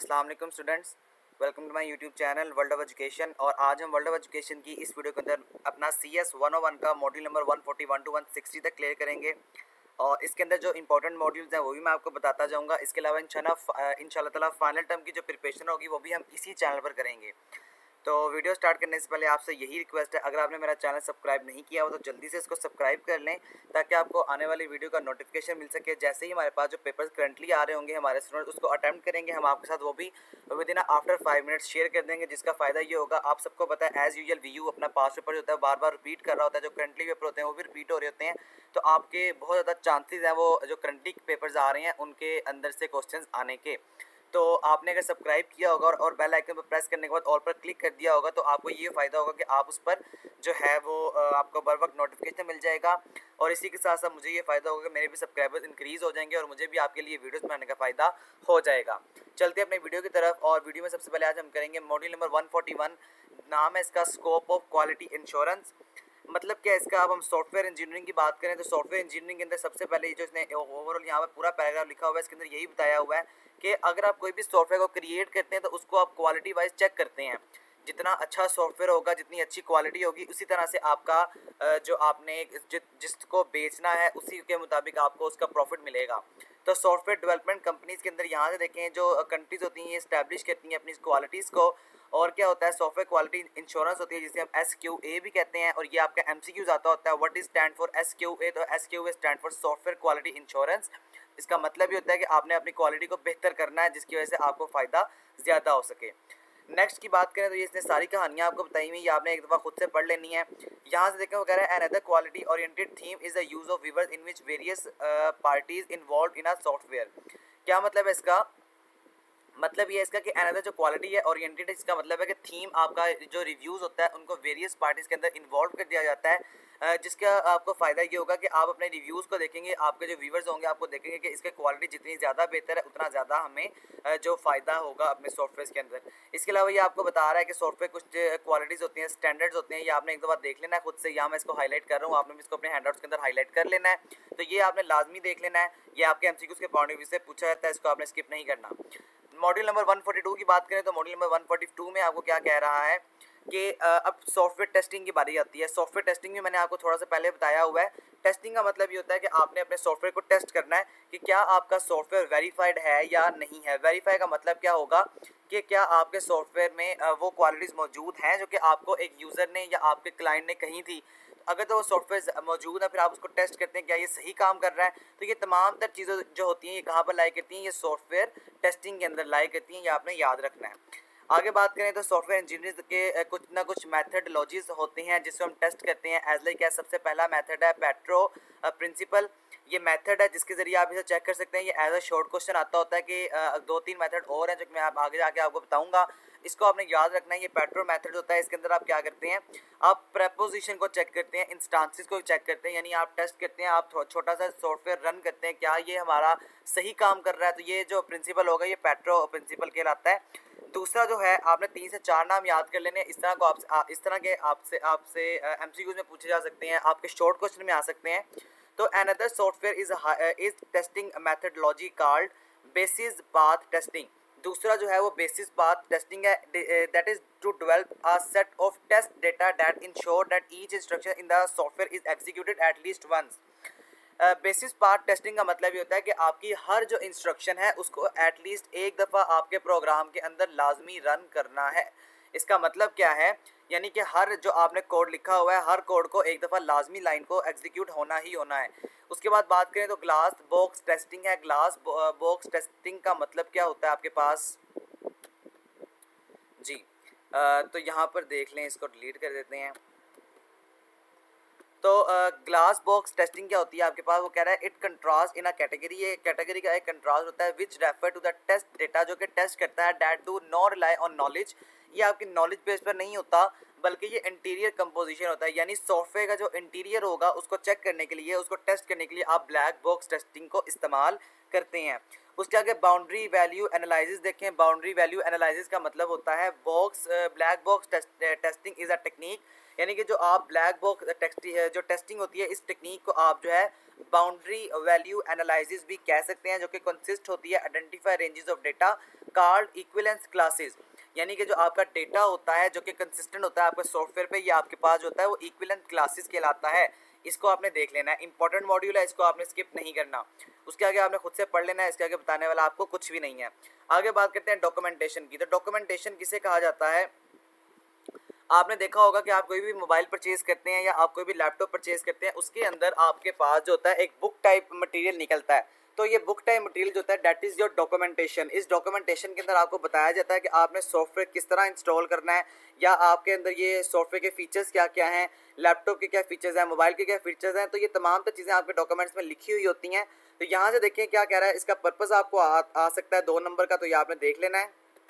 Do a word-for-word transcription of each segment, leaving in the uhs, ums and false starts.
अस्सलाम वालेकुम students, welcome to my YouTube channel world of education. और आज हम वर्ल्ड ऑफ एजुकेशन की इस वीडियो के अंदर अपना C S one O one का module number one forty one to one sixty तक क्लियर करेंगे। और इसके अंदर जो इंपॉर्टेंट मॉड्यूल्स हैं वो भी मैं आपको बताता जाऊंगा। इसके अलावा इंशाल्लाह इंशाल्लाह ताला फाइनल टर्म की जो प्रिपरेशन होगी वो भी हम इसी चैनल पर करेंगे। तो वीडियो स्टार्ट करने से पहले आपसे यही रिक्वेस्ट है, अगर आपने मेरा चैनल सब्सक्राइब नहीं किया हो तो जल्दी से इसको सब्सक्राइब कर लें ताकि आपको आने वाली वीडियो का नोटिफिकेशन मिल सके। जैसे ही हमारे पास जो पेपर्स करंटली आ रहे होंगे हमारे स्टूडेंट उसको अटैम्प्ट करेंगे, हम आपके साथ वो भी within after five minutes share कर देंगे। जिसका फ़ायदा ये होगा, आप सबको पता है एज़ यूजुअल वी यू अपना पास पेपर जो होता है बार बार रिपीट कर रहा होता है, जो करंटली पेपर होते हैं वो भी रिपीट हो रहे होते हैं। तो आपके बहुत ज़्यादा चांसेस हैं वो जो करंटली पेपर्स आ रहे हैं उनके अंदर से क्वेश्चन आने के। तो आपने अगर सब्सक्राइब किया होगा और, और बेल आइकन पर प्रेस करने के बाद ऑल पर क्लिक कर दिया होगा तो आपको ये फ़ायदा होगा कि आप उस पर जो है वो आपको बर वक्त नोटिफिकेशन मिल जाएगा। और इसी के साथ साथ मुझे ये फ़ायदा होगा कि मेरे भी सब्सक्राइबर्स इंक्रीज़ हो जाएंगे और मुझे भी आपके लिए वीडियोस बनाने का फ़ायदा हो जाएगा। चलते हैं अपने वीडियो की तरफ। और वीडियो में सबसे पहले आज हम करेंगे module number one forty one, नाम है इसका स्कोप ऑफ क्वालिटी इंश्योरेंस। मतलब क्या इसका, अब हम सॉफ्टवेयर इंजीनियरिंग की बात करें तो सॉफ्टवेयर इंजीनियरिंग के अंदर सबसे पहले जो इसने ओवरऑल यहाँ पर पूरा पैराग्राफ लिखा हुआ है इसके अंदर यही बताया हुआ है कि अगर आप कोई भी सॉफ्टवेयर को क्रिएट करते हैं तो उसको आप क्वालिटी वाइज चेक करते हैं। जितना अच्छा सॉफ्टवेयर होगा, जितनी अच्छी क्वालिटी होगी, उसी तरह से आपका जो आपने जि, जिसको बेचना है उसी के मुताबिक आपको उसका प्रॉफिट मिलेगा। तो सॉफ्टवेयर डेवलपमेंट कंपनीज के अंदर यहाँ से देखें जो कंट्रीज होती हैं ये इस्टेब्लिश करती हैं अपनी क्वालिटीज़ को। और क्या होता है, सॉफ्टवेयर क्वालिटी इंश्योरेंस होती है जिसे हम एस क्यू ए भी कहते हैं। और ये आपका एम सी क्यू आता होता है, what is stand for S Q A. तो S Q A stand for software quality insurance. इसका मतलब ये होता है कि आपने अपनी क्वालिटी को बेहतर करना है जिसकी वजह से आपको फ़ायदा ज़्यादा हो सके। नेक्स्ट की बात करें तो ये इसने सारी कहानियाँ आपको बताई हुई, ये आपने एक दफ़ा खुद से पढ़ लेनी है। यहाँ से देखें वो कह रहा है another quality oriented theme is the use of viewers in which various parties involve in a software. क्या मतलब है इसका? मतलब ये इसका कि अनदर जो क्वालिटी है ओरिएंटेड, इसका मतलब है कि थीम आपका जो रिव्यूज़ होता है उनको वेरियस पार्टीज़ के अंदर इन्वॉल्व कर दिया जाता है। जिसका आपको फ़ायदा ये होगा कि आप अपने रिव्यूज़ को देखेंगे, आपके जो व्यूवर्स होंगे आपको देखेंगे कि इसकी क्वालिटी जितनी ज़्यादा बेहतर है उतना ज़्यादा हमें जो फ़ायदा होगा अपने सॉफ्टवेयर के अंदर। इसके अलावा ये आपको बता रहा है कि सॉफ्टवेयर कुछ क्वालिटीज़ होती हैं, स्टैंडर्ड्स होते हैं, ये आपने एक दफ़ा देख लेना है खुद से। यहाँ मैं इसको हाईलाइट कर रहा हूँ, आपने भी इसको अपने हैंडआउट्स के अंदर हाईलाइट कर लेना है। तो ये आपने लाजमी देख लेना है, ये आपके एमसीक्यूज़ के पॉइंट ऑफ व्यू से पूछा जाता है, इसको आपने स्किप नहीं करना। Module number one forty two की बात करें तो module number one forty two में आपको क्या कह रहा है कि अब सॉफ्टवेयर टेस्टिंग की बारी आती है। सॉफ्टवेयर टेस्टिंग में मैंने आपको थोड़ा सा पहले बताया हुआ है। टेस्टिंग का मतलब ये होता है कि आपने अपने सॉफ्टवेयर को टेस्ट करना है कि क्या आपका सॉफ्टवेयर वेरीफाइड है या नहीं है। वेरीफाई का मतलब क्या होगा कि क्या आपके सॉफ्टवेयर में वो क्वालिटीज़ मौजूद हैं जो कि आपको एक यूज़र ने या आपके क्लाइंट ने कही थी। अगर तो वो सॉफ्टवेयर मौजूद है फिर आप उसको टेस्ट करते हैं क्या ये सही काम कर रहा है। तो ये तमाम तर चीज़ें जो होती हैं ये कहाँ पर लाई करती हैं, ये सॉफ्टवेयर टेस्टिंग के अंदर लाई करती हैं, ये आपने याद रखना है। आगे बात करें तो सॉफ्टवेयर इंजीनियर्स के कुछ ना कुछ मेथडोलॉजीज होते हैं जिसको हम टेस्ट करते हैं। एज लाइक सबसे पहला मेथड है पेट्रो प्रिंसिपल। ये मेथड है जिसके ज़रिए आप इसे चेक कर सकते हैं। ये एज अ शॉर्ट क्वेश्चन आता होता है कि दो तीन मेथड और हैं जो मैं आप आगे जाके आपको बताऊंगा, इसको आपने याद रखना है। ये पेट्रो मेथड होता है, इसके अंदर आप क्या करते हैं, आप प्रेपोजिशन को चेक करते हैं, इंस्टांसेस को चेक करते हैं, यानी आप टेस्ट करते हैं, आप छोटा सा सॉफ्टवेयर रन करते हैं क्या ये हमारा सही काम कर रहा है। तो ये जो प्रिंसिपल होगा ये पेट्रो प्रिंसिपल कहलाता है। दूसरा जो है आपने तीन से चार नाम याद कर लेने, इस तरह को आप इस तरह के आपसे आपसे एमसीक्यूज में पूछे जा सकते हैं, आपके शॉर्ट क्वेश्चन में आ सकते हैं। तो another software is is testing methodology called basis path testing. दूसरा जो है वो बेसिस पाथ टेस्टिंग है, that is to develop a set of test data that ensure that each instruction in the software is executed at least once. Basis part testing का मतलब ये होता है कि आपकी हर जो इंस्ट्रक्शन है उसको एटलीस्ट एक दफ़ा आपके प्रोग्राम के अंदर लाजमी रन करना है। इसका मतलब क्या है, यानी कि हर जो आपने कोड लिखा हुआ है हर कोड को एक दफ़ा लाजमी लाइन को एग्जीक्यूट होना ही होना है। उसके बाद बात करें तो ग्लास बॉक्स टेस्टिंग है। ग्लास बॉक्स टेस्टिंग का मतलब क्या होता है आपके पास जी, आ, तो यहाँ पर देख लें, इसको डिलीट कर देते हैं। तो ग्लास बॉक्स टेस्टिंग क्या होती है आपके पास, वो कह रहा है it contrast in a category. ये कैटेगरी का एक कंट्रास्ट होता है which refer to the test data, जो कि टेस्ट करता है that do not rely on knowledge. ये आपकी नॉलेज बेस पर नहीं होता बल्कि ये इंटीरियर कंपोजिशन होता है, यानी सॉफ्टवेयर का जो इंटीरियर होगा उसको चेक करने के लिए, उसको टेस्ट करने के लिए आप ब्लैक बॉक्स टेस्टिंग को इस्तेमाल करते हैं। उसके आगे बाउंड्री वैल्यू एनालिसिस देखें। बाउंड्री वैल्यू एनालिसिस का मतलब होता है box black box testing is a technique, यानी कि जो आप ब्लैक बॉक्स टेक्स्ट जो टेस्टिंग होती है इस टेक्निक को आप जो है बाउंड्री वैल्यू एनालिसिस भी कह सकते हैं, जो कि कंसिस्ट होती है identify ranges of data called equivalence classes. यानी कि जो आपका डेटा होता है जो कि कंसिस्टेंट होता है आपके सॉफ्टवेयर पे या आपके पास जो होता है वो इक्विवेलेंस क्लासेस कहलाता है। इसको आपने देख लेना है, इंपॉर्टेंट मॉड्यूल है, इसको आपने स्किप नहीं करना। उसके आगे आपने खुद से पढ़ लेना है, इसके आगे बताने वाला आपको कुछ भी नहीं है। आगे बात करते हैं डॉक्यूमेंटेशन की। तो डॉक्यूमेंटेशन किसे कहा जाता है? आपने देखा होगा कि आप कोई भी मोबाइल परचेज करते हैं या आप कोई भी लैपटॉप परचेज करते हैं, उसके अंदर आपके पास जो होता है एक बुक टाइप मटेरियल निकलता है। तो ये बुक टाइप मटेरियल जो होता है दैट इज़ योर डॉक्यूमेंटेशन। इस डॉक्यूमेंटेशन के अंदर आपको बताया जाता है कि आपने सॉफ्टवेयर किस तरह इंस्टॉल करना है, या आपके अंदर ये सॉफ्टवेयर के फीचर्स क्या क्या हैं, लैपटॉप के क्या फीचर्स हैं, मोबाइल के क्या फीचर्स हैं। तो ये तमाम तो चीज़ें आपके डॉक्यूमेंट्स में लिखी हुई होती हैं। तो यहाँ से देखिए क्या कह रहा है, इसका पर्पज़ आपको आ, आ सकता है दो नंबर का, तो ये आपने देख लेना है।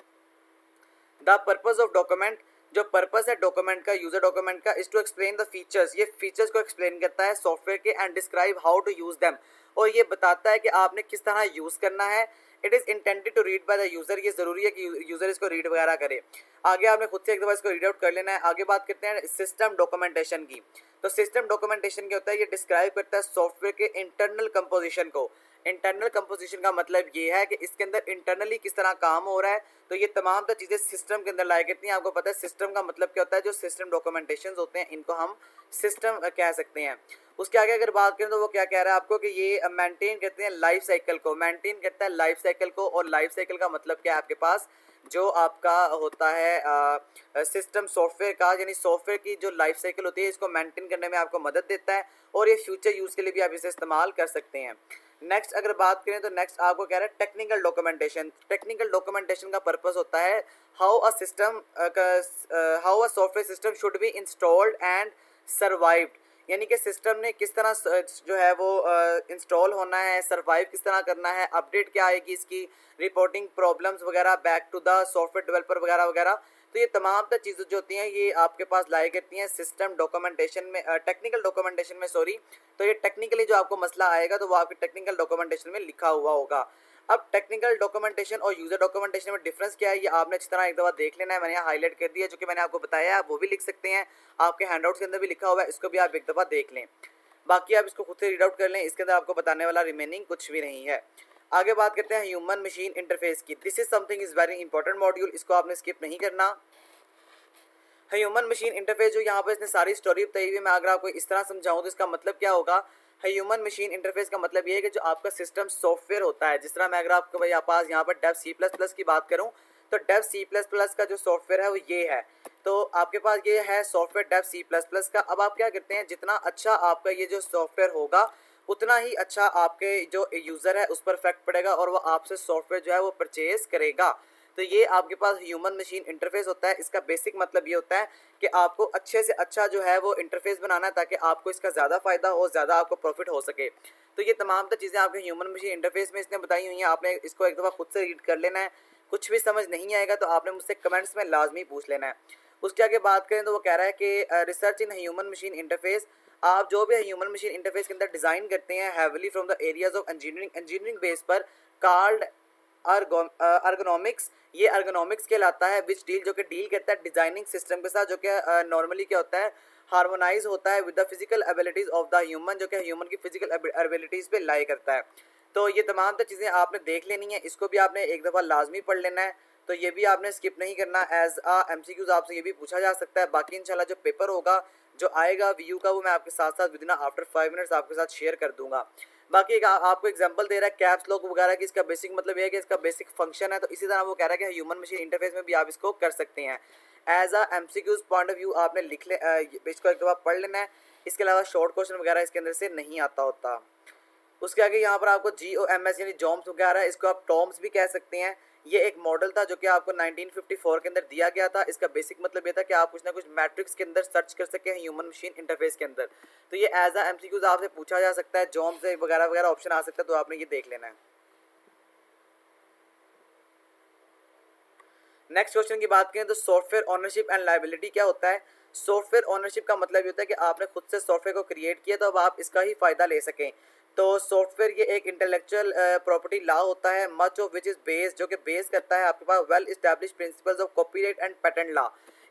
द पर्पज़ ऑफ डॉक्यूमेंट, जो पर्पस है डॉक्यूमेंट का, यूजर डॉक्यूमेंट का, is to explain the features. ये फीचर्स को एक्सप्लेन करता है सॉफ्टवेयर के, and describe how to use them, और ये बताता है कि आपने किस तरह यूज करना है। It is intended to read by the user, ये जरूरी है कि यूजर इसको रीड वगैरह करे। आगे आपने खुद से एक दफा इसको रीड आउट कर लेना है। आगे बात करते हैं सिस्टम डॉक्यूमेंटेशन की। तो सिस्टम डॉक्यूमेंटेशन क्या होता है? ये डिस्क्राइब करता है सॉफ्टवेयर के इंटरनल कंपोजिशन को। इंटरनल कंपोजिशन का मतलब ये है कि इसके अंदर इंटरनली किस तरह काम हो रहा है। तो ये तमाम तो चीज़ें सिस्टम के अंदर लाई करती हैं। आपको पता है सिस्टम का मतलब क्या होता है? जो सिस्टम डॉक्यूमेंटेशन होते हैं इनको हम सिस्टम कह सकते हैं। उसके आगे अगर बात करें तो वो क्या कह रहा है आपको कि ये मेंटेन करते हैं लाइफ साइकिल को, मेंटेन करता है लाइफ साइकिल को। और लाइफ साइकिल का मतलब क्या है? आपके पास जो आपका होता है सिस्टम सॉफ्टवेयर का, यानी सॉफ्टवेयर की जो लाइफ साइकिल होती है इसको मेंटेन करने में आपको मदद देता है, और ये फ्यूचर यूज़ के लिए भी आप इसे इस्तेमाल कर सकते हैं। नेक्स्ट अगर बात करें तो नेक्स्ट आपको कह रहा है टेक्निकल डॉक्यूमेंटेशन। टेक्निकल डॉक्यूमेंटेशन का पर्पस होता है how a system how a software system should be installed and survived. यानी कि सिस्टम ने किस तरह जो है वो इंस्टॉल uh, होना है, सर्वाइव किस तरह करना है, अपडेट क्या आएगी इसकी, रिपोर्टिंग प्रॉब्लम्स वगैरह back to the software developer वगैरह वगैरह। तो ये तमाम तो चीज़ें जो होती हैं ये आपके पास लाई करती हैं सिस्टम डॉक्यूमेंटेशन में, टेक्निकल uh, डॉक्यूमेंटेशन में सॉरी। तो ये टेक्निकली जो आपको मसला आएगा तो वो आपके टेक्निकल डॉक्यूमेंटेशन में लिखा हुआ होगा। अब टेक्निकल डॉक्यूमेंटेशन और यूजर डॉक्यूमेंटेशन में डिफरेंस क्या है ये आपने अच्छी तरह एक दफ़ा देख लेना है। मैंने यहाँ हाईलाइट कर दिया, जो कि मैंने आपको बताया है, आप वो भी लिख सकते हैं, आपके हैंडआउट्स के अंदर भी लिखा हुआ है, इसको भी आप एक दफ़ा देख लें। बाकी आप इसको खुद से रीड आउट कर लें, इसके अंदर आपको बताने वाला रिमेनिंग कुछ भी नहीं है। आगे बात करते हैं ह्यूमन मशीन इंटरफेस की। This is something is very important module, इसको आपने स्किप नहीं करना। ह्यूमन मशीन इंटरफेस जो यहाँ पर इसने सारी स्टोरी बताई हुई है, मैं अगर आपको इस तरह समझाऊँ तो इसका मतलब क्या होगा? ह्यूमन मशीन इंटरफेस का मतलब ये है कि जो आपका सिस्टम सॉफ्टवेयर होता है, जिस तरह मैं अगर आपको यहाँ पास यहाँ पर डेव सी प्लस प्लस की बात करूँ तो डेव सी प्लस प्लस का जो सॉफ्टवेयर है वो ये है। तो आपके पास ये है software dev C plus plus का। अब आप क्या करते हैं, जितना अच्छा आपका ये जो सॉफ्टवेयर होगा उतना ही अच्छा आपके जो यूज़र है उस पर इफेक्ट पड़ेगा और वो आपसे सॉफ्टवेयर जो है वो परचेज करेगा। तो ये आपके पास ह्यूमन मशीन इंटरफेस होता है। इसका बेसिक मतलब ये होता है कि आपको अच्छे से अच्छा जो है वो इंटरफेस बनाना है ताकि आपको इसका ज़्यादा फ़ायदा हो, ज़्यादा आपको प्रॉफिट हो सके। तो ये तमाम तो चीज़ें आपके ह्यूमन मशीन इंटरफेस में इसने बताई हुई हैं, आपने इसको एक दफ़ा खुद से रीड कर लेना है। कुछ भी समझ नहीं आएगा तो आपने मुझसे कमेंट्स में लाजमी पूछ लेना है। उसके आगे बात करें तो वो कह रहा है कि research in human machine interface, आप जो भी ह्यूमन मशीन इंटरफेस के अंदर डिज़ाइन करते हैं heavily from the areas of engineering engineering base पर कार्ड अर्गोनॉमिक्स, ये अर्गोनॉमिक्स कहलाता है, विच डील जो कि डील करता है डिजाइनिंग सिस्टम के साथ, जो कि नॉर्मली क्या होता है हार्मोनाइज होता है with the physical abilities of the human, जो कि ह्यूमन की फिजिकल एबिलिटीज़ पे लाई करता है। तो ये तमाम तो चीज़ें आपने देख लेनी है, इसको भी आपने एक दफ़ा लाजमी पढ़ लेना है। तो ये भी आपने स्किप नहीं करना। As a M C Qs आपसे ये भी पूछा जा सकता है। बाकी इंशाल्लाह जो पेपर होगा जो आएगा वीयू का वो मैं आपके साथ साथ विदिन आफ्टर फाइव मिनट्स आपके साथ शेयर कर दूंगा। बाकी एक आपको एग्जांपल दे रहा है कैप्स लॉक वगैरह की, इसका बेसिक मतलब ये है कि इसका बेसिक फंक्शन है। तो इसी तरह वो कह रहा है कि ह्यूमन मशीन इंटरफेस में भी आप इसको कर सकते हैं। As a M C Qs point of view आपने लिख ले, इसको एक दफ़ा पढ़ लेना है। इसके अलावा शॉर्ट क्वेश्चन वगैरह इसके अंदर से नहीं आता होता। उसके आगे यहाँ पर आपको जी ओ एम एस यानी जॉम्स वगैरह, इसको आप टॉम्स भी कह सकते हैं। ये एक मॉडल था जो कि आपको नाइनटीन फिफ्टी फोर के अंदर दिया गया था। इसका बेसिक मतलब ये था कि आप कुछ ना कुछ मैट्रिक्स के अंदर सर्च कर सकें ह्यूमन मशीन इंटरफेस के अंदर। तो ये एज आ एमसीक्यूज आपसे पूछा जा सकता है, जॉम्स वगैरह वगैरह ऑप्शन आ सकता है, तो आपने ये देख लेना है। नेक्स्ट क्वेश्चन की बात करें तो सॉफ्टवेयर ओनरशिप एंड लायबिलिटी क्या होता है। सॉफ्टवेयर ओनरशिप का मतलब ये होता है कि आपने खुद से सॉफ्टवेयर को क्रिएट किया तो अब आप इसका ही फ़ायदा ले सकें। तो सॉफ्टवेयर ये एक इंटेलेक्चुअल प्रॉपर्टी लॉ होता है, much of which is based, जो कि बेस करता है आपके पास well establish principles of copyright and patent law.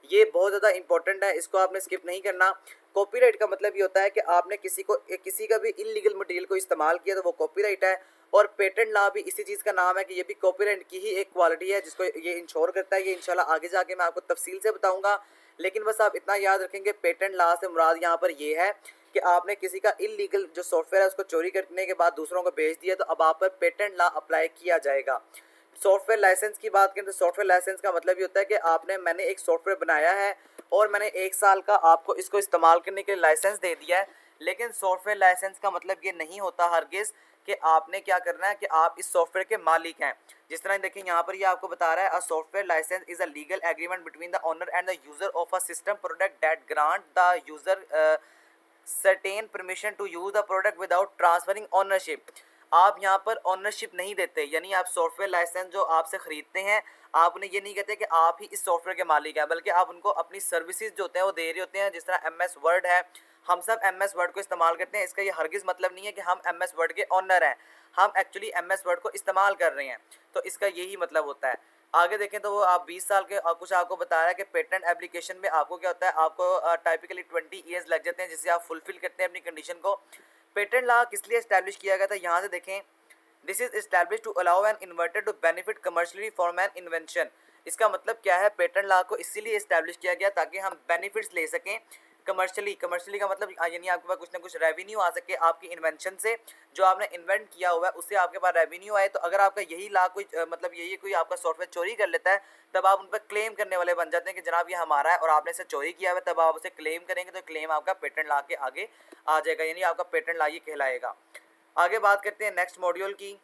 ये बहुत ज़्यादा इंपॉर्टेंट है, इसको आपने स्किप नहीं करना। कॉपीराइट का मतलब ये होता है कि आपने किसी को किसी का भी इलीगल मटेरियल को इस्तेमाल किया तो वो कॉपीराइट है। और पेटेंट लॉ भी इसी चीज़ का नाम है कि ये भी कॉपीराइट की ही एक क्वालिटी है जिसको ये इंश्योर करता है। ये इंशाल्लाह आगे जाके मैं आपको तफसील से बताऊंगा, लेकिन बस आप इतना याद रखेंगे पेटेंट लॉ से मुराद यहाँ पर ये है कि आपने किसी का इलीगल जो सॉफ्टवेयर है उसको चोरी करने के बाद दूसरों को बेच दिया तो अब आप पर पेटेंट लॉ अप्लाई किया जाएगा। सॉफ्टवेयर लाइसेंस की बात करें तो सॉफ्टवेयर लाइसेंस का मतलब ये होता है कि आपने मैंने एक सॉफ्टवेयर बनाया है और मैंने एक साल का आपको इसको इस्तेमाल करने के लिए लाइसेंस दे दिया है, लेकिन सॉफ्टवेयर लाइसेंस का मतलब ये नहीं होता हरगिज़ कि आपने क्या करना है कि आप इस सॉफ्टवेयर के मालिक हैं। जिस तरह देखिए यहाँ पर ये आपको बता रहा है, a software license is a legal agreement between the owner and the user of a system product that grant the user certain permission to use the product without transferring ownership. आप यहाँ पर ओनरशिप नहीं देते, यानी आप software licence जो आपसे ख़रीदते हैं आप उन्हें ये नहीं कहते कि आप ही इस सॉफ्टवेयर के मालिक हैं, बल्कि आप उनको अपनी सर्विसेज जो होते हैं वो दे रहे होते हैं। जिस तरह एम एस वर्ड है, हम सब एम एस वर्ड को इस्तेमाल करते हैं, इसका ये हरगिज़ मतलब नहीं है कि हम एम एस वर्ड के ओनर हैं, हम एक्चुअली एम एस वर्ड को इस्तेमाल कर रहे हैं, तो इसका यही मतलब होता है। आगे देखें तो वो आप बीस साल के और कुछ आपको बता रहा है कि पेटेंट एप्लीकेशन में आपको क्या होता है, आपको टाइपिकली ट्वेंटी ईयर्स लग जाते हैं जिससे आप फुलफिल करते हैं अपनी कंडीशन को। पेटेंट लॉ किस लिए इस्टेब्लिश किया गया था, यहाँ से देखें, this is establish to allow an inventor to benefit commercially from an invention. इसका मतलब क्या है, पेटेंट लॉ को इसीलिए इस्टेब्लिश किया गया ताकि हम बेनिफिट्स ले सकें कमर्शियली। कमर्शियली का मतलब यानी आपके पास कुछ ना कुछ रेवेन्यू आ सके आपकी इन्वेंशन से, जो आपने इन्वेंट किया हुआ है उससे आपके पास रेवेन्यू आए। तो अगर आपका यही ला कोई मतलब यही कोई आपका सॉफ्टवेयर चोरी कर लेता है तब आप उन पर क्लेम करने वाले बन जाते हैं कि जनाब ये हमारा है और आपने इसे चोरी किया हुआ है, तब आप उसे क्लेम करेंगे तो क्लेम आपका पेटेंट लॉ के आगे आ जाएगा, यानी आपका पेटेंट लॉ ये कहलाएगा। आगे बात करते हैं नेक्स्ट मॉड्यूल की,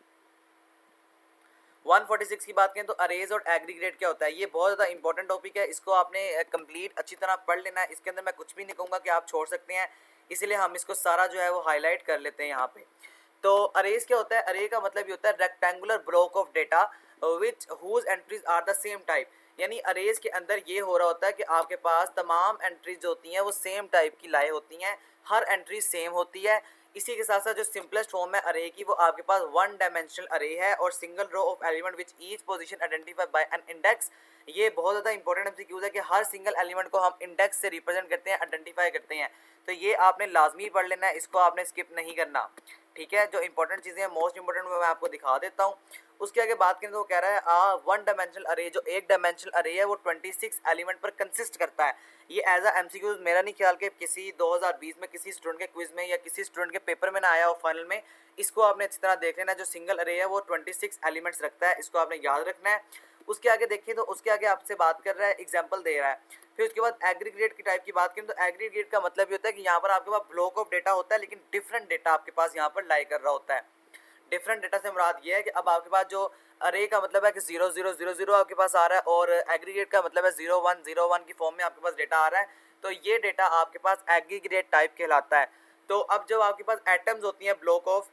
वन फोर्टी सिक्स की बात करें तो अरेज और एग्रीगेट क्या होता है। ये बहुत ज़्यादा इंपॉर्टेंट टॉपिक है, इसको आपने कंप्लीट अच्छी तरह पढ़ लेना है। इसके अंदर मैं कुछ भी नहीं कहूँगा कि आप छोड़ सकते हैं, इसीलिए हम इसको सारा जो है वो हाईलाइट कर लेते हैं यहाँ पे। तो अरेज क्या होता है, अरे का मतलब ये होता है rectangular block of data which whose entries are the same type. यानी अरेज के अंदर ये हो रहा होता है कि आपके पास तमाम एंट्रीज जो होती हैं वो सेम टाइप की लाए होती हैं, हर एंट्री सेम होती है। इसी के साथ साथ जो सिंपलेस्ट फॉर्म है अरे की, वो आपके पास वन डायमेंशनल अरे है और single row of element which each position identified by an index. ये बहुत ज़्यादा इंपॉर्टेंट एमसीक्यूज है कि हर सिंगल एलिमेंट को हम इंडेक्स से रिप्रेजेंट करते हैं, आइडेंटिफाई करते हैं। तो ये आपने लाजमी पढ़ लेना है, इसको आपने स्किप नहीं करना, ठीक है। जो इंपॉर्टेंट चीज़ें हैं मोस्ट इंपॉर्टेंट मैं आपको दिखा देता हूँ। उसके आगे बात करें तो वो कह रहा है आ वन डायमेंशनल अरे, जो एक डायमेंशनल अरे है वो छब्बीस एलिमेंट पर कंसिस्ट करता है। ये एज अ एमसीक्यूज मेरा नहीं ख्याल कि किसी दो हज़ार बीस में किसी स्टूडेंट के क्विज में या किसी स्टूडेंट के पेपर में ना आया हो फाइनल में। इसको आपने अच्छी तरह देख लेना, जो सिंगल अरे है वो छब्बीस एलिमेंट्स रखता है, इसको आपने याद रखना है। उसके आगे देखिए तो उसके आगे आपसे बात कर रहा है, एग्जाम्पल दे रहा है। फिर उसके बाद एग्रीगेट की टाइप की बात करें तो एग्रीगेट का मतलब ये होता है कि यहाँ पर आपके पास ब्लॉक ऑफ डेटा होता है लेकिन डिफरेंट डेटा आपके पास यहाँ पर लाई कर रहा होता है। डिफरेंट डेटा से मुराद ये है कि अब आपके पास जो अरे का मतलब है कि जीरो जीरो जीरो जीरो आपके पास आ रहा है और एग्रीगेट का मतलब है जीरो वन जीरो वन की फॉर्म में आपके पास डेटा आ रहा है, तो ये डेटा आपके पास एग्रीगेट टाइप कहलाता है। तो अब जब आपके पास एटम्स होती हैं ब्लॉक ऑफ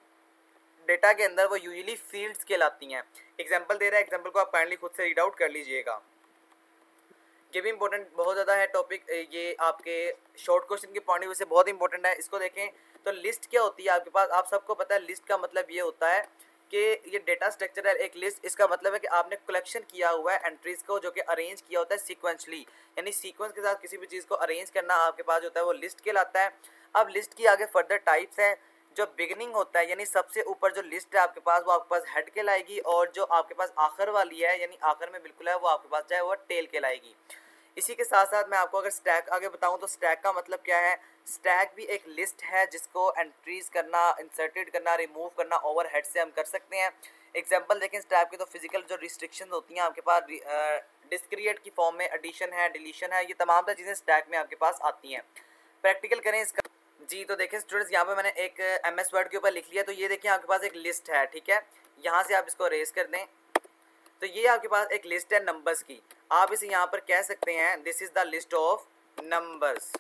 डेटा के अंदर, वो यूजुअली फील्ड्स कहलाती हैं। एग्जांपल दे रहा है, एग्जांपल को आप काइंडली खुद से रीड आउट कर लीजिएगा। ये भी इंपॉर्टेंट बहुत ज़्यादा है टॉपिक, ये आपके शॉर्ट क्वेश्चन के पॉइंट ऑफ व्यू से बहुत इंपॉर्टेंट है। इसको देखें तो लिस्ट क्या होती है आपके पास, आप सबको पता है लिस्ट का मतलब ये होता है कि ये डेटा स्ट्रक्चर है एक लिस्ट। इसका मतलब है कि आपने कलेक्शन किया हुआ है एंट्रीज को जो कि अरेंज किया होता है सीक्वेंशली, यानी सीक्वेंस के साथ किसी भी चीज़ को अरेंज करना आपके पास होता है वो लिस्ट कहलाता है। अब लिस्ट की आगे फर्दर टाइप्स हैं। जो बिगनिंग होता है यानी सबसे ऊपर जो लिस्ट है आपके पास वो आपके पास हेड कहलाएगी, और जो आपके पास आखिर वाली है यानी आखिर में बिल्कुल है वो आपके पास जाए वो टेल कहलाएगी। इसी के साथ साथ मैं आपको अगर स्टैक आगे बताऊं तो स्टैक का मतलब क्या है, स्टैक भी एक लिस्ट है जिसको एंट्रीज करना, इंसर्टेड करना, रिमूव करना ओवरहेड से हम कर सकते हैं। एग्जांपल देखें स्टैक की तो फिजिकल जो रिस्ट्रिक्शन होती हैं आपके पास डिस्क्रिएट की फॉर्म में एडिशन है, डिलीशन है, ये तमाम चीज़ें स्टैक में आपके पास आती हैं। प्रैक्टिकल करें इसका जी। तो देखें स्टूडेंट्स यहाँ पे मैंने एक एम एस वर्ड के ऊपर लिख लिया, तो ये देखिए आपके पास एक लिस्ट है, ठीक है। यहाँ से आप इसको रेज कर दें तो ये आपके पास एक लिस्ट है नंबर्स की। आप इसे यहाँ पर कह सकते हैं this is the list of numbers.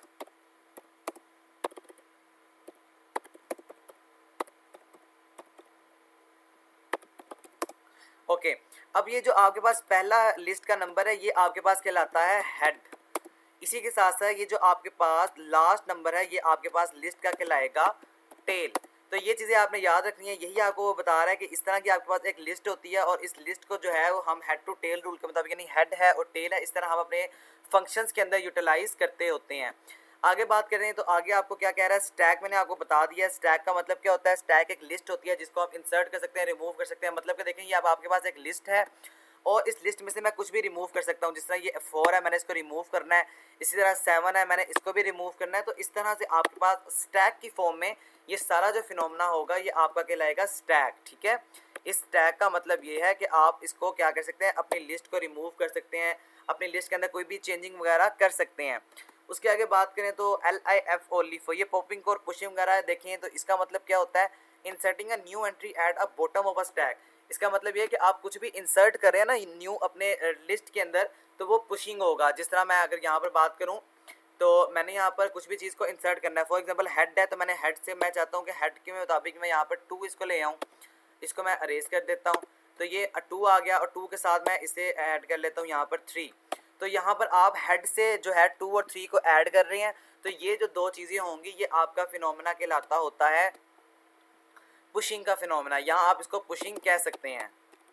Okay, अब ये जो आपके पास पहला लिस्ट का नंबर है ये आपके पास कहलाता है हेड। इसी के साथ साथ ये जो आपके पास लास्ट नंबर है ये आपके पास लिस्ट का कहलाएगा टेल। तो ये चीज़ें आपने याद रखनी है। यही आपको वो बता रहा है कि इस तरह की आपके पास एक लिस्ट होती है और इस लिस्ट को जो है वो हम हेड टू टेल रूल के मुताबिक, यानी हेड है और टेल है, इस तरह हम अपने फंक्शंस के अंदर यूटिलाइज करते होते हैं। आगे बात करें तो आगे आपको क्या कह रहा है, स्टैक मैंने आपको बता दिया है। स्टैक का मतलब क्या होता है, स्टैक एक लिस्ट होती है जिसको आप इंसर्ट कर सकते हैं, रिमूव कर सकते हैं। मतलब कि देखें ये अब आपके पास एक लिस्ट है और इस लिस्ट में से मैं कुछ भी रिमूव कर सकता हूँ। जिस तरह ये फोर है मैंने इसको रिमूव करना है, इसी तरह सेवन है मैंने इसको भी रिमूव करना है। तो इस तरह से आपके पास स्टैक की फॉर्म में ये सारा जो फिनोमेना होगा ये आपका कहलाएगा स्टैक, ठीक है। इस स्टैक का मतलब ये है कि आप इसको क्या कर सकते हैं, अपनी लिस्ट को रिमूव कर सकते हैं, अपनी लिस्ट के अंदर कोई भी चेंजिंग वगैरह कर सकते हैं। उसके आगे बात करें तो L I F O LIFO, ये पॉपिंग और पुशिंग वगैरह देखें तो इसका मतलब क्या होता है, inserting a new entry at a bottom of a stack. इसका मतलब ये है कि आप कुछ भी इंसर्ट कर रहे हैं ना न्यू अपने लिस्ट के अंदर, तो वो पुशिंग होगा। जिस तरह मैं अगर यहाँ पर बात करूँ तो मैंने यहाँ पर कुछ भी चीज़ को इंसर्ट करना है, फॉर एग्जांपल हेड है तो मैंने हेड से मैं चाहता हूँ कि हेड के मुताबिक मैं यहाँ पर टू इसको ले आऊँ, इसको मैं अरेज कर देता हूँ, तो ये टू आ गया और टू के साथ मैं इसे ऐड कर लेता हूँ यहाँ पर थ्री। तो यहाँ पर आप हेड से जो है टू और थ्री को ऐड कर रहे हैं, तो ये जो दो चीज़ें होंगी ये आपका फिनोमेना कहलाता होता है पुशिंग का फिनोमेना। यहाँ आप इसको पुशिंग कह सकते हैं,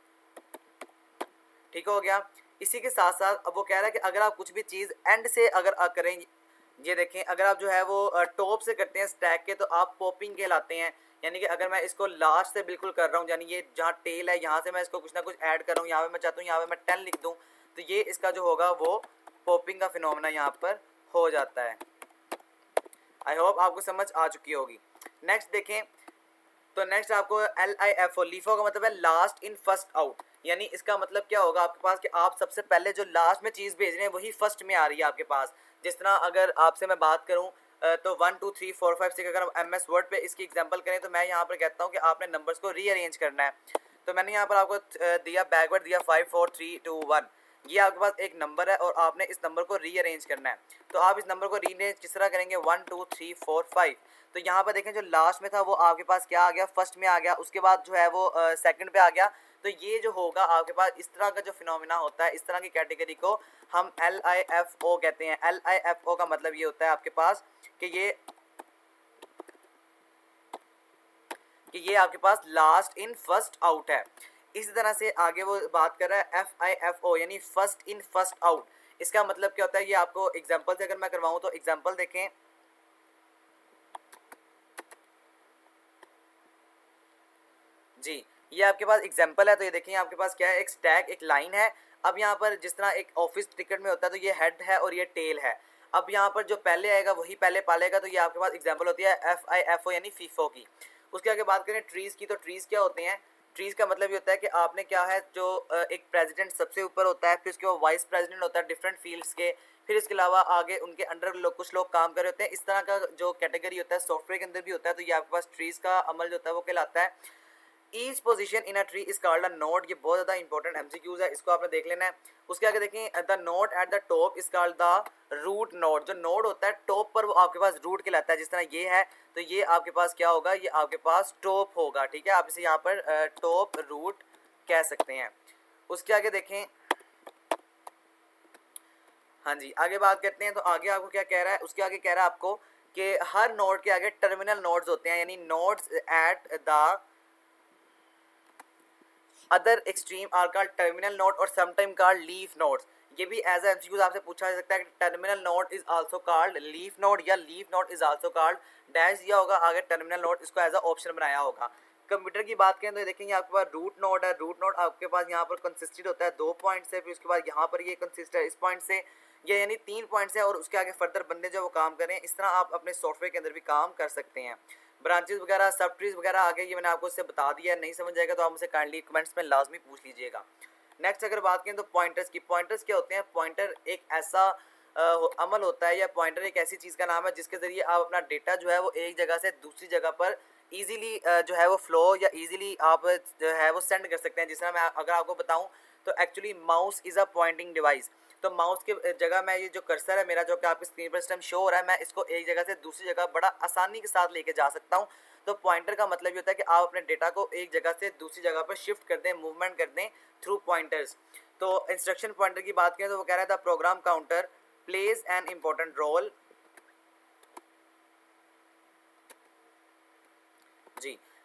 ठीक हो गया। इसी के साथ साथ अब वो कह रहा है कि अगर आप कुछ भी चीज़ एंड से अगर आप करें, ये देखें अगर आप जो है वो टॉप से करते हैं स्टैक के तो आप पॉपिंग कहलाते हैं। यानी कि अगर मैं इसको लास्ट से बिल्कुल कर रहा हूँ, यानी ये जहाँ टेल है यहाँ से मैं इसको कुछ ना कुछ ऐड कर रहा हूँ, यहाँ पे मैं चाहता हूँ यहाँ पे मैं टेन लिख दूँ, तो ये इसका जो होगा वो पॉपिंग का फिनोमेना यहाँ पर हो जाता है। आई होप आपको समझ आ चुकी होगी। नेक्स्ट देखें तो नेक्स्ट आपको L I F O LIFO का मतलब है लास्ट इन फर्स्ट आउट। यानी इसका मतलब क्या होगा आपके पास कि आप सबसे पहले जो लास्ट में चीज़ भेज रहे हैं वही फर्स्ट में आ रही है आपके पास। जिस तरह अगर आपसे मैं बात करूं तो one two three four five six अगर हम एम एस वर्ड पे इसकी एग्जांपल करें तो मैं यहाँ पर कहता हूँ कि आपने नंबर्स को रीअरेंज करना है। तो मैंने यहाँ पर आपको दिया बैकवर्ड दिया five four three two one, ये आपके पास एक नंबर है और आपने इस नंबर को रीअरेंज करना है। तो आप इस नंबर को रीअरेंज किस तरह करेंगे, one two three four five. तो यहाँ पर देखें जो लास्ट में था वो आपके पास क्या आ गया, फर्स्ट में आ गया, उसके बाद जो है वो सेकंड पे आ गया। तो ये जो होगा आपके पास इस तरह का जो फिनोमेना होता है, इस तरह की कैटेगरी को हम एल आई एफ ओ कहते हैं। एल आई एफ ओ का मतलब ये होता है आपके पास कि ये कि ये आपके पास लास्ट इन फर्स्ट आउट है। इसी तरह से आगे वो बात कर रहा है एफ आई एफ ओ यानी फर्स्ट इन फर्स्ट आउट। इसका मतलब क्या होता है, ये आपको एग्जांपल से अगर मैं करवाऊं तो एग्जांपल देखें। जी ये आपके पास एग्जांपल है, तो ये देखें आपके पास क्या है, एक स्टैक एक लाइन है। अब यहाँ पर जिस तरह एक ऑफिस टिकट में होता है तो ये हेड है और ये टेल है। अब यहाँ पर जो पहले आएगा वही पहले पालेगा, तो ये आपके पास एग्जांपल होती है एफ आई एफ ओ यानी फीफो की। उसके आगे बात करें ट्रीज़ की, तो ट्रीज़ क्या होते हैं, ट्रीज़ का मतलब ये होता है कि आपने क्या है जो एक प्रेसिडेंट सबसे ऊपर होता है, फिर उसके बाद वाइस प्रेसिडेंट होता है डिफरेंट फील्ड्स के, फिर इसके अलावा आगे उनके अंडर लोग कुछ लोग काम कर रहे होते हैं। इस तरह का जो कैटेगरी होता है सॉफ्टवेयर के अंदर भी होता है। तो ये आपके पास ट्रीज़ का अमल जो होता है वो कहलाता है each position in a tree is called a node. ये बहुत ज़्यादा इंपॉर्टेंट एमसीक्यूज है, इसको आपने देख लेना है। उसके आगे देखें the node at the top is called the root node. जो नोड होता है टॉप पर वो आपके पास रूट कहलाता है। जिस तरह ये है तो ये आपके पास क्या होगा, ये आपके पास टॉप होगा, ठीक है। आप इसे यहाँ पर टॉप रूट कह सकते हैं। उसके आगे देखें, हाँ जी आगे बात करते हैं। तो आगे आपको क्या कह रहा है, उसके आगे कह रहा है आपको कि हर नोड के आगे टर्मिनल नोड्स होते हैं, यानी nodes at the other extreme are called terminal node और समटाइम कॉल्ड लीफ नोड्स। ये भी एज ए एमसीक्यू आपसे पूछा जा सकता है कि terminal node is also called leaf node या leaf node is also called dash दिया होगा आगे टर्मिनल नोड, इसको एज अ ऑप्शन बनाया होगा। कंप्यूटर की बात करें तो देखेंगे आपके पास रूट नोड है। रूट नोड आपके पास यहाँ पर कंसिस्टेड होता है दो पॉइंट से, फिर उसके बाद यहाँ पर ये कंसिस्ट है इस पॉइंट से, ये यानी तीन पॉइंट से, और उसके आगे फर्दर बंदे जो वो काम करें। इस तरह आप अपने सॉफ्टवेयर के अंदर भी काम कर सकते हैं। ब्रांचेस वगैरह सब ट्रीज वगैरह आगे ये मैंने आपको इससे बता दिया है, नहीं समझ जाएगा तो आप मुझसे काइंडली कमेंट्स में लाजमी पूछ लीजिएगा। नेक्स्ट अगर बात करें तो पॉइंटर्स की, पॉइंटर्स क्या होते हैं, पॉइंटर एक ऐसा आ, अमल होता है या पॉइंटर एक ऐसी चीज़ का नाम है जिसके ज़रिए आप अपना डेटा जो है वो एक जगह से दूसरी जगह पर ईजिली जो है वो फ्लो या ईजिली आप जो है वो सेंड कर सकते हैं। जिस तरह मैं अगर आपको बताऊँ तो actually mouse is a pointing device. तो माउस के जगह मैं ये जो कर्सर है मेरा जो कि आपकी स्क्रीन पर इस टाइम शो हो रहा है, मैं इसको एक जगह से दूसरी जगह बड़ा आसानी के साथ लेके जा सकता हूँ। तो पॉइंटर का मतलब ये होता है कि आप अपने डेटा को एक जगह से दूसरी जगह पर शिफ्ट कर दें, मूवमेंट कर दें थ्रू पॉइंटर्स। तो इंस्ट्रक्शन पॉइंटर की बात करें तो वो कह रहा है the program counter plays an important role. जी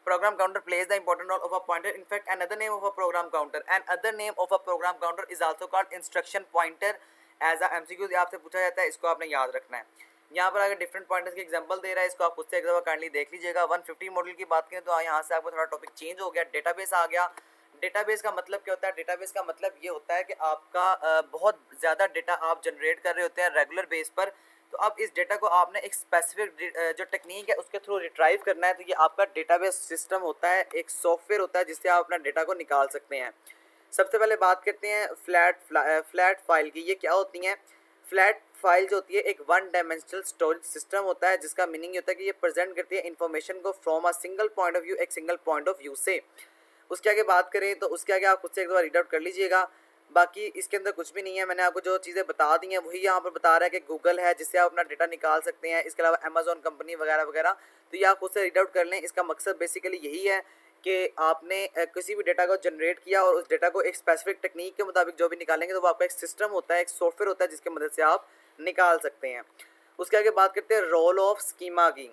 program counter plays the important role of a pointer. In fact, another name of a program counter and other name of a program counter is also called instruction pointer. As a M C Q आपसे पूछा जाता है, इसको आपने याद रखना है। यहाँ पर अगर डिफरेंट पॉइंटर्स के एग्जांपल दे रहा है, इसको आप खुद से एक दफ़ा काइंडली देख लीजिएगा। वन फिफ्टी मॉडल की बात करें तो यहाँ से आपको थोड़ा टॉपिक चेंज हो गया, डेटाबेस आ गया। डेटाबेस का मतलब क्या होता है? डेटाबेस का मतलब ये होता है कि आपका बहुत ज़्यादा डेटा आप जनरेट कर रहे होते हैं रेगुलर बेस पर, तो अब इस डेटा को आपने एक स्पेसिफिक जो टेक्निक है उसके थ्रू रिट्राइव करना है। तो ये आपका डेटाबेस सिस्टम होता है, एक सॉफ्टवेयर होता है जिससे आप अपना डेटा को निकाल सकते हैं। सबसे पहले बात करते हैं फ्लैट फ्लैट फाइल की। ये क्या होती हैं? फ्लैट फाइल जो होती है एक वन डायमेंशनल स्टोरेज सिस्टम होता है, जिसका मीनिंग होता है कि ये प्रेजेंट करती है इन्फॉर्मेशन को from a single point of view, एक सिंगल पॉइंट ऑफ व्यू से। उसके आगे बात करें तो उसके आगे आप खुद से एक बार रीड आउट कर लीजिएगा। बाकी इसके अंदर कुछ भी नहीं है, मैंने आपको जो चीज़ें बता दी हैं वही यहाँ पर बता रहा है कि गूगल है जिससे आप अपना डेटा निकाल सकते हैं, इसके अलावा अमेजोन कंपनी वगैरह वगैरह। तो ये आप खुद से रीड आउट कर लें। इसका मकसद बेसिकली यही है कि आपने किसी भी डेटा को जनरेट किया और उस डेटा को एक स्पेसिफिक टेक्निक के मुताबिक जो भी निकालेंगे तो वो आपका एक सिस्टम होता है, एक सॉफ्टवेयर होता है जिसकी मदद से आप निकाल सकते हैं। उसके आगे बात करते हैं रोल ऑफ स्कीमा की।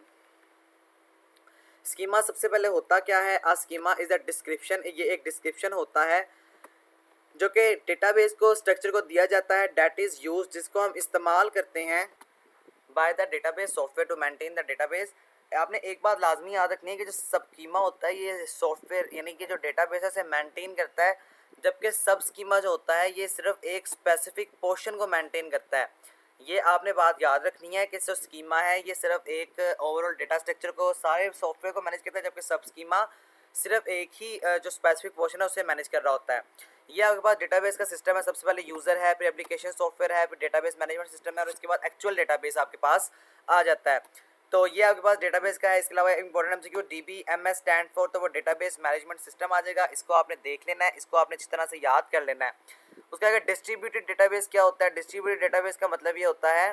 स्कीमा सबसे पहले होता क्या है? A schema is a description, ये एक डिस्क्रिप्शन होता है जो कि डेटाबेस को स्ट्रक्चर को दिया जाता है, डेट इज़ यूज, जिसको हम इस्तेमाल करते हैं by the database software to maintain the database. आपने एक बात लाजमी याद रखनी है कि जो सब स्कीमा होता है ये सॉफ्टवेयर यानी कि जो डेटाबेस है से मेंटेन करता है, जबकि सब स्कीमा जो होता है ये सिर्फ एक स्पेसिफिक पोर्शन को मेंटेन करता है। ये आपने बात याद रखनी है कि जो स्कीमा है ये सिर्फ एक ओवरऑल डेटा स्ट्रक्चर को, सारे सॉफ्टवेयर को मैनेज करता है, जबकि सब स्कीमा सिर्फ एक ही जो स्पेसिफिक पोर्शन है उसे मैनेज कर रहा होता है। ये आपके पास डेटाबेस का सिस्टम है, सबसे पहले यूज़र है, फिर एप्लीकेशन सॉफ्टवेयर है, फिर डेटाबेस मैनेजमेंट सिस्टम है और उसके बाद एक्चुअल डेटाबेस आपके पास आ जाता है। तो ये आपके पास डेटाबेस का है। इसके अलावा important M C Q D B M S stand for, तो वो डेटाबेस मैनेजमेंट सिस्टम आ जाएगा। इसको आपने देख लेना है, इसको आपने अच्छी तरह से याद कर लेना है। उसके आगे डिस्ट्रीब्यूटेड डेटाबेस क्या होता है? डिस्ट्रीब्यूटेड डेटाबेस का मतलब ये होता है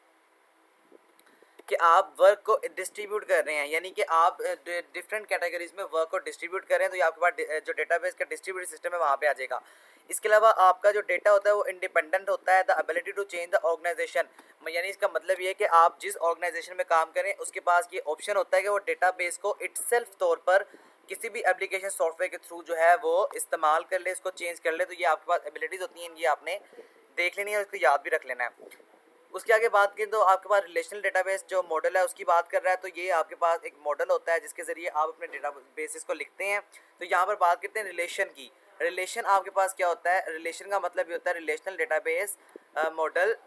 कि आप वर्क को डिस्ट्रीब्यूट कर रहे हैं, यानी कि आप डिफरेंट कैटेगरीज में वर्क को डिस्ट्रीब्यूट कर रहे हैं, तो ये आपके पास जो डेटाबेस का डिस्ट्रीब्यूटेड सिस्टम है वहाँ पे आ जाएगा। इसके अलावा आपका जो डेटा होता है वो इंडिपेंडेंट होता है, the ability to change the organisation, यानी इसका मतलब ये है कि आप जिस ऑर्गेनाइजेशन में काम करें उसके पास ये ऑप्शन होता है कि वो डेटाबेस को इटसेल्फ तौर पर किसी भी एप्लीकेशन सॉफ्टवेयर के थ्रू जो है वो इस्तेमाल कर ले, इसको चेंज कर ले। तो ये आपके पास एबिलिटीज़ होती हैं, ये आपने देख लेनी है और इसको याद भी रख लेना है। उसके आगे बात करें तो आपके पास रिलेशनल डेटाबेस जो मॉडल है उसकी बात कर रहा है, तो ये आपके पास एक मॉडल होता है जिसके ज़रिए आप अपने डेटाबेसेस को लिखते हैं। तो यहाँ पर बात करते हैं रिलेशन की। रिलेशन आपके पास क्या होता है? रिलेशन का मतलब ये होता है relational database model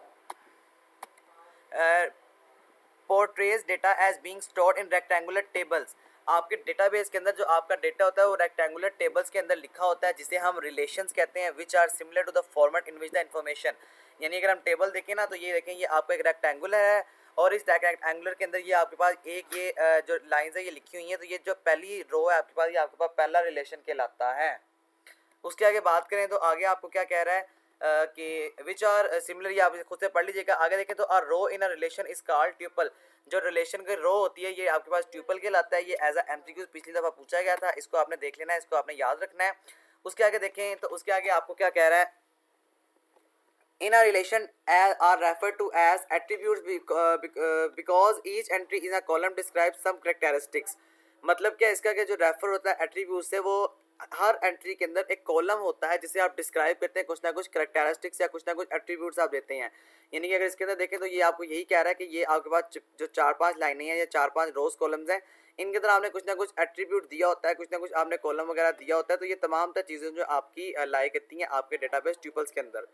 portrays data as being stored in rectangular tables. आपके डेटाबेस के अंदर जो आपका डेटा होता है वो रेक्टेंगुलर टेबल्स के अंदर लिखा होता है, जिसे हम रिलेशंस कहते हैं, which are similar to the format in which the information. यानी अगर हम टेबल देखें ना तो ये देखें ये आपका एक रेक्टेंगुलर है और इस रेक्टेंगुलर के अंदर ये आपके पास एक ये जो लाइंस है ये लिखी हुई हैं, तो ये जो पहली रो है आपके पास ये आपके पास पहला रिलेशन कहलाता है। उसके आगे बात करें तो आगे आपको क्या कह रहा है uh, कि विच आर सिमिलर, ये आप खुद से पढ़ लीजिएगा। आगे देखें तो a row in a relation is called tuple. जो रिलेशन की रो होती है ये आपके पास ट्यूपल कहलाता है। ये एज अ एमसीक्यू पिछली दफ़ा पूछा गया था, इसको आपने देख लेना है, इसको आपने याद रखना है। उसके आगे देखें तो उसके आगे आपको क्या कह रहा है? In a relation as are referred to as attributes because each entry in a column describes some characteristics। मतलब क्या इसका कि जो रेफर होता है एट्रीब्यूट से, वो हर एंट्री के अंदर एक कॉलम होता है जिसे आप डिस्क्राइब करते हैं, कुछ ना कुछ कैरेक्टरिस्टिक्स या कुछ ना कुछ एट्रीब्यूट्स आप देते हैं। यानी कि अगर इसके अंदर देखें तो ये आपको यही कह रहा है कि ये आपके पास जो चार पांच लाइनें हैं या चार पांच रोज कॉलम्स हैं, इनके अंदर आपने कुछ ना कुछ एट्रीब्यूट दिया होता है, कुछ ना कुछ आपने कॉलम वगैरह दिया होता है। तो ये तमाम तर चीज़ें जो आपकी लाई करती हैं आपके डेटाबेस ट्यूपल्स के अंदर।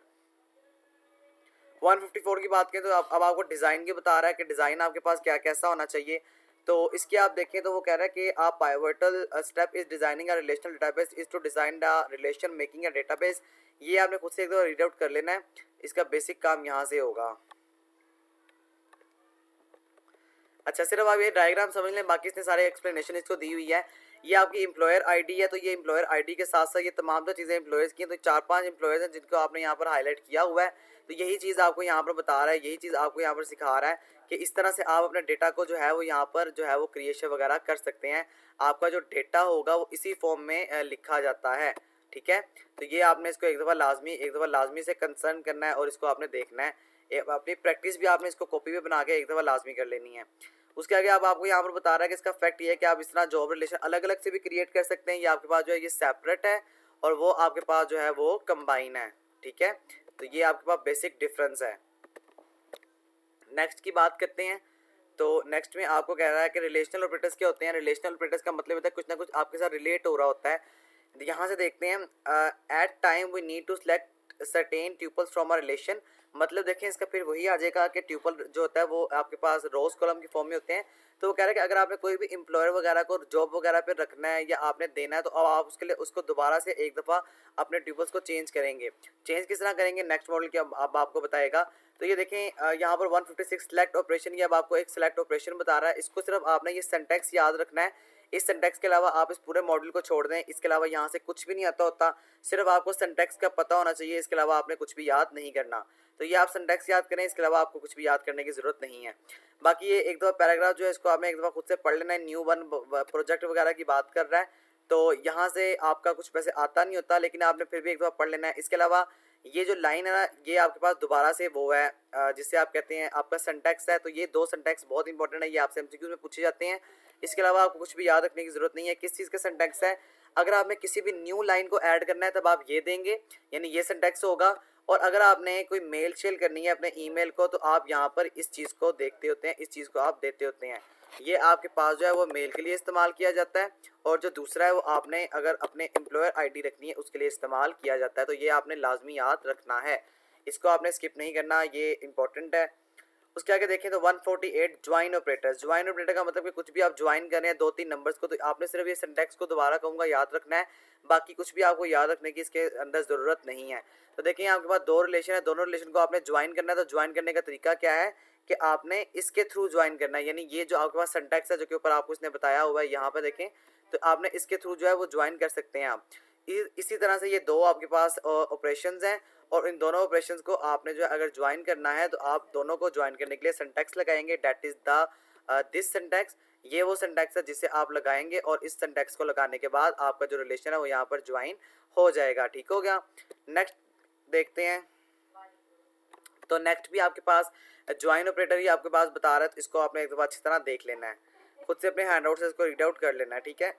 वन फिफ्टी फोर की बात करें तो अब आपको डिज़ाइन की बता रहा है कि डिज़ाइन आपके पास क्या कैसा होना चाहिए। तो इसके आप देखें तो वो कह रहा है कि आप pivotal step is designing a relational database is to design the relation making a database. ये आपने खुद से एक दो रीड आउट कर लेना है, इसका बेसिक काम यहाँ से होगा। अच्छा, सिर्फ आप ये डायग्राम समझ लें, बाकी इसने सारे एक्सप्लेनेशन इसको दी हुई है। ये आपकी एम्प्लॉयर आईडी है, तो ये एम्प्लॉयर आईडी के साथ साथ ये तमाम तो चीज़ें एम्प्लॉयर्स की हैं, तो चार पांच एम्प्लॉयर्स हैं जिनको आपने यहाँ पर हाईलाइट किया हुआ है। तो यही चीज़ आपको यहाँ पर बता रहा है, यही चीज़ आपको यहाँ पर सिखा रहा है कि इस तरह से आप अपने डेटा को जो है वो यहाँ पर जो है वो क्रिएशन वगैरह कर सकते हैं। आपका जो डेटा होगा वो इसी फॉर्म में लिखा जाता है, ठीक है। तो ये आपने इसको एक दफ़ा लाजमी एक दफ़ा लाजमी से कंसर्न करना है और इसको आपने देखना है। अपनी प्रैक्टिस भी आपने इसको कॉपी पे बना के एक दफ़ा लाजमी कर लेनी है। उसके आगे अब आपको यहाँ पर बता रहा है कि इसका फैक्ट ये है कि आप इस तरह जॉब रिलेशन अलग अलग से भी क्रिएट कर सकते हैं। ये आपके पास जो है ये सेपरेट है और वो आपके पास जो है वो कंबाइन है, ठीक है। तो ये आपके पास बेसिक डिफरेंस है। नेक्स्ट की बात करते हैं। तो नेक्स्ट में आपको कह रहा है कि रिलेशनल ऑपरेटर्स क्या होते हैं। रिलेशनल ऑपरेटर्स का मतलब होता है कुछ ना कुछ आपके साथ रिलेट हो रहा होता है। यहाँ से देखते हैं, at time we need to select certain tuples from a relation. मतलब देखें इसका फिर वही आ जाएगा कि ट्यूपल जो होता है वो आपके पास रोज कॉलम की फॉर्म में होते हैं। तो वो कह रहा है कि अगर आपने कोई भी एम्प्लॉयर वगैरह को जॉब वगैरह पे रखना है या आपने देना है तो अब आप उसके लिए उसको दोबारा से एक दफ़ा अपने ट्यूपल्स को चेंज करेंगे। चेंज किस तरह करेंगे नेक्स्ट मॉडल के अब, अब आपको बताएगा। तो ये देखें यहाँ पर one fifty six select operation, ये अब आपको एक सेलेक्ट ऑपरेशन बता रहा है। इसको सिर्फ आपने ये सिंटैक्स याद रखना है। इस सिंटैक्स के अलावा आप इस पूरे मॉडल को छोड़ दें, इसके अलावा यहाँ से कुछ भी नहीं आता होता। सिर्फ आपको सिंटैक्स का पता होना चाहिए, इसके अलावा आपने कुछ भी याद नहीं करना। तो ये आप सिंटैक्स याद करें, इसके अलावा आपको कुछ भी याद करने की ज़रूरत नहीं है। बाकी ये एक दफ़ा पैराग्राफ जो है इसको आपने एक दफ़ा खुद से पढ़ लेना है। न्यू वन प्रोजेक्ट वगैरह की बात कर रहा है, तो यहाँ से आपका कुछ वैसे आता नहीं होता, लेकिन आपने फिर भी एक दफ़ा पढ़ लेना है। इसके अलावा ये जो लाइन है ना, ये आपके पास दोबारा से वो है जिससे आप कहते हैं आपका सिंटैक्स है। तो ये दो सिंटैक्स बहुत इंपॉर्टेंट है, ये आपसे एमसीक्यू में पूछे जाते हैं। इसके अलावा आपको कुछ भी याद रखने की ज़रूरत नहीं है किस चीज़ का सिंटैक्स है। अगर आपने किसी भी न्यू लाइन को ऐड करना है तब आप ये देंगे, यानी ये सिंटैक्स होगा। और अगर आपने कोई मेल शेल करनी है अपने ईमेल को तो आप यहाँ पर इस चीज़ को देखते होते हैं, इस चीज़ को आप देते होते हैं। ये आपके पास जो है वो मेल के लिए इस्तेमाल किया जाता है, और जो दूसरा है वो आपने अगर अपने एम्प्लॉयर आईडी रखनी है उसके लिए इस्तेमाल किया जाता है। तो ये आपने लाजमी याद रखना है, इसको आपने स्किप नहीं करना, ये इंपॉर्टेंट है। उसके आगे देखें तो one forty eight join operator. Join operator का मतलब कि कुछ भी आप ज्वाइन कर रहे हैं दो तीन नंबर्स को, तो आपने सिर्फ ये सिंटैक्स को दोबारा कहूँगा याद रखना है, बाकी कुछ भी आपको याद रखने की इसके अंदर ज़रूरत नहीं है। तो देखिए आपके पास दो रिलेशन है, दोनों रिलेशन को आपने ज्वाइन करना है। तो ज्वाइन करने का तरीका क्या है कि आपने इसके थ्रू ज्वाइन करना है, यानी ये जो आपके पास सिंटैक्स है जो कि ऊपर आपको इसने बताया हुआ है यहाँ पर देखें, तो आपने इसके थ्रू जो है वो ज्वाइन कर सकते हैं आप। इसी तरह से ये दो आपके पास ऑपरेशंस हैं, और इन दोनों ऑपरेशंस को आपने जो अगर ज्वाइन करना है तो आप दोनों को ज्वाइन करने के लिए सिंटैक्स लगाएंगे, that is the this syntax. ये वो सिंटैक्स है जिसे आप लगाएंगे, और इस सिंटैक्स को लगाने के बाद आपका जो रिलेशन है वो यहाँ पर ज्वाइन हो जाएगा। ठीक हो गया। नेक्स्ट देखते हैं। तो नेक्स्ट भी आपके पास ज्वाइन ऑपरेटर ही आपके पास बता रहा है, तो इसको आपने एक दफ़ा अच्छी तरह देख लेना है, खुद से अपने हैंड आउट से इसको रीड आउट कर लेना है, ठीक है।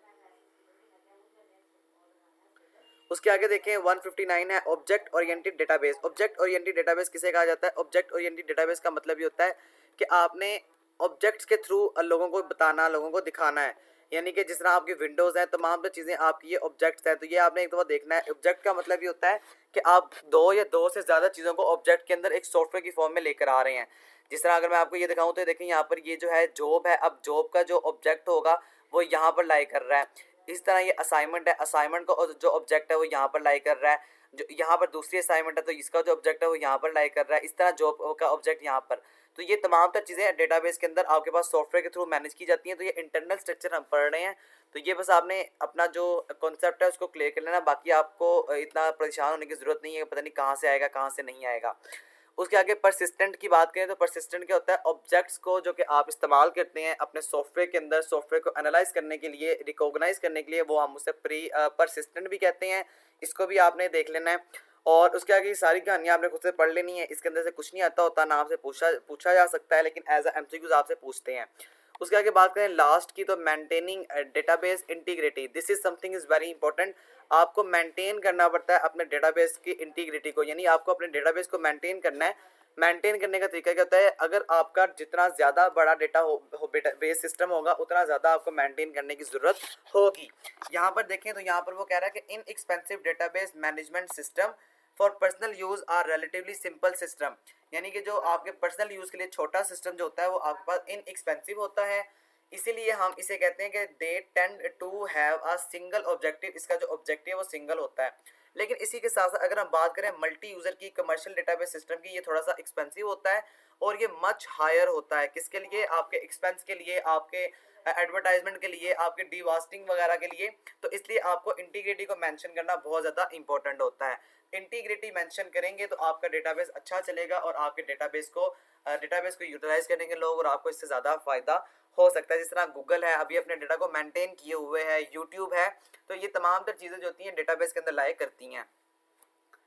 उसके आगे देखें वन फिफ्टी नाइन है object oriented database. Object oriented database किसे कहा जाता है? ऑब्जेक्ट ओरिएंटेड डेटाबेस का मतलब ये होता है कि आपने ऑब्जेक्ट्स के थ्रू लोगों को बताना, लोगों को दिखाना है, यानी कि जिस तरह आपकी विंडोज़ हैं, तमाम जो चीज़ें आपकी ये ऑब्जेक्ट्स हैं। तो ये आपने एक दफ़ा देखना है। ऑब्जेक्ट का मतलब ये होता है कि आप दो या दो से ज़्यादा चीज़ों को ऑब्जेक्ट के अंदर एक सॉफ्टवेयर की फॉर्म में लेकर आ रहे हैं। जिस तरह अगर मैं आपको ये दिखाऊँ तो देखें यहाँ पर ये जो है जॉब है, अब जॉब का जो ऑब्जेक्ट होगा वो यहाँ पर लाई कर रहा है। इस तरह ये असाइनमेंट है, असाइनमेंट का जो ऑब्जेक्ट है वो यहाँ पर लाई कर रहा है। जो यहाँ पर दूसरी असाइनमेंट है तो इसका जो ऑब्जेक्ट है वो यहाँ पर लाई कर रहा है। इस तरह जॉब का ऑब्जेक्ट यहाँ पर। तो ये तमाम तर चीज़ें डेटाबेस के अंदर आपके पास सॉफ्टवेयर के थ्रू मैनेज की जाती हैं। तो ये इंटरनल स्ट्रक्चर हम पढ़ रहे हैं, तो ये बस आपने अपना जो कॉन्सेप्ट है उसको क्लियर कर लेना। बाकी आपको इतना परेशान होने की ज़रूरत नहीं है, पता नहीं कहाँ से आएगा कहाँ से नहीं आएगा। उसके आगे परसिस्टेंट की बात करें तो परसिस्टेंट क्या होता है? ऑब्जेक्ट्स को जो कि आप इस्तेमाल करते हैं अपने सॉफ्टवेयर के अंदर, सॉफ्टवेयर को एनालाइज करने के लिए, रिकॉग्नाइज करने के लिए, वो हम उसे प्री परसिस्टेंट भी कहते हैं। इसको भी आपने देख लेना है। और उसके आगे सारी कहानियाँ आपने खुद से पढ़ लेनी है। इसके अंदर से कुछ नहीं आता होता, ना आपसे पूछा पूछा जा सकता है, लेकिन एज अ एमसीक्यूज आपसे पूछते हैं। उसके आगे बात करें लास्ट की, तो maintaining database integrity, this is something is very important. आपको मेंटेन करना पड़ता है अपने डेटाबेस की इंटीग्रिटी को, यानी आपको अपने डेटाबेस को मेंटेन करना है। मेंटेन करने का तरीका क्या होता है? अगर आपका जितना ज़्यादा बड़ा डेटा हो, हो बेस सिस्टम होगा उतना ज़्यादा आपको मेंटेन करने की ज़रूरत होगी। यहाँ पर देखें तो यहाँ पर वो कह रहा है कि inexpensive database management system for personal use are relatively simple system, यानी कि जो आपके पर्सनल यूज़ के लिए छोटा सिस्टम जो होता है वो आपके पास इन एक्सपेंसिव होता है, इसीलिए हम इसे कहते हैं कि they tend to have a single objective. इसका जो ऑब्जेक्टिव है वो सिंगल होता है। लेकिन इसी के साथ साथ अगर हम बात करें मल्टी यूज़र की कमर्शियल डेटाबेस सिस्टम की, ये थोड़ा सा एक्सपेंसिव होता है और ये मच हायर होता है। किसके लिए? आपके एक्सपेंस के लिए, आपके एडवर्टाइजमेंट के लिए, आपके डीवास्टिंग वगैरह के लिए। तो इसलिए आपको इंटीग्रिटी को मेंशन करना बहुत ज़्यादा इंपॉर्टेंट होता है। इंटीग्रिटी मेंशन करेंगे तो आपका डेटाबेस अच्छा चलेगा और आपके डेटाबेस को डेटाबेस को यूटिलाइज करेंगे लोग और आपको इससे ज़्यादा फ़ायदा हो सकता है। जिस तरह गूगल है अभी अपने डेटा को मेंटेन किए हुए है, यूट्यूब है, तो ये तमाम तर चीज़ें जो होती हैं डेटाबेस के अंदर लाए करती हैं।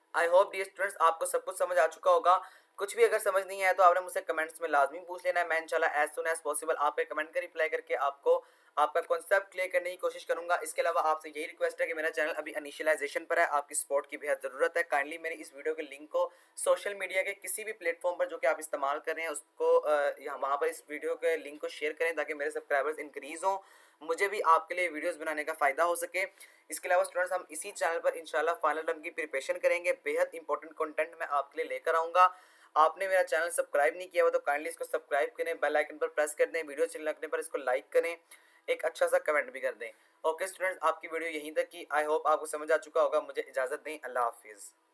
आई होप डियर स्टूडेंट्स आपको सब कुछ समझ आ चुका होगा। कुछ भी अगर समझ नहीं आया तो आपने मुझसे कमेंट्स में लाजमी पूछ लेना है। मैं इंशाल्लाह एज सुन एज पॉसिबल आपके कमेंट का रिप्लाई करके आपको आपका कॉन्सेप्ट क्लियर करने की कोशिश करूंगा। इसके अलावा आपसे यही रिक्वेस्ट है कि मेरा चैनल अभी इनिशियलाइजेशन पर है, आपकी सपोर्ट की बेहद ज़रूरत है। काइंडली मेरी इस वीडियो के लिंक को सोशल मीडिया के किसी भी प्लेटफॉर्म पर जो कि आप इस्तेमाल कर रहे हैं उसको यहाँ वहाँ पर इस वीडियो के लिंक को शेयर करें ताकि मेरे सब्सक्राइबर्स इंक्रीज़ हों, मुझे भी आपके लिए वीडियोस बनाने का फ़ायदा हो सके। इसके अलावा स्टूडेंट्स हम इसी चैनल पर इंशाल्लाह फाइनल टर्म की प्रिपरेशन करेंगे। बेहद इंपॉर्टेंट कंटेंट मैं आपके लिए लेकर आऊँगा। आपने मेरा चैनल सब्सक्राइब नहीं किया हुआ तो काइंडली इसको सब्सक्राइब करें, बेल आइकन पर प्रेस कर दें, वीडियो अच्छी लगने पर इसको लाइक करें, एक अच्छा सा कमेंट भी कर दें। ओके स्टूडेंट्स, आपकी वीडियो यहीं तक की। आई होप आपको समझ आ चुका होगा। मुझे इजाज़त दें। अल्लाह हाफिज़।